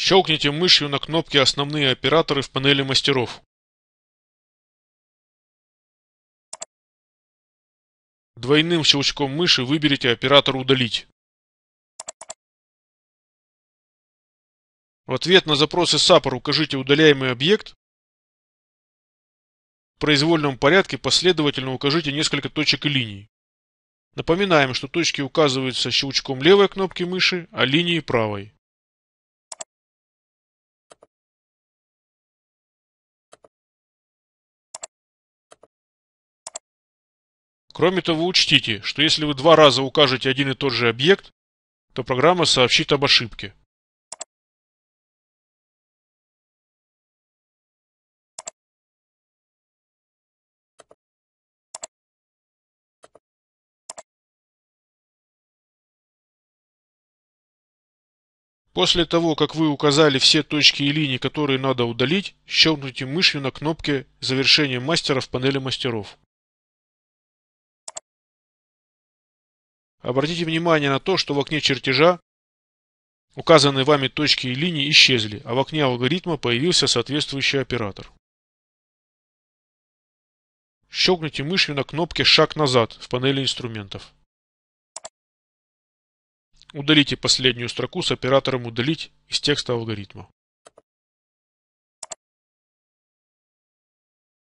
Щелкните мышью на кнопке «Основные операторы» в панели мастеров. Двойным щелчком мыши выберите оператор «Удалить». В ответ на запросы SAPR укажите удаляемый объект. В произвольном порядке последовательно укажите несколько точек и линий. Напоминаем, что точки указываются щелчком левой кнопки мыши, а линии правой. Кроме того, учтите, что если вы два раза укажете один и тот же объект, то программа сообщит об ошибке. После того, как вы указали все точки и линии, которые надо удалить, щелкните мышью на кнопке «Завершение мастера» в панели мастеров. Обратите внимание на то, что в окне чертежа указанные вами точки и линии исчезли, а в окне алгоритма появился соответствующий оператор. Щелкните мышью на кнопке «Шаг назад» в панели инструментов. Удалите последнюю строку с оператором «Удалить» из текста алгоритма.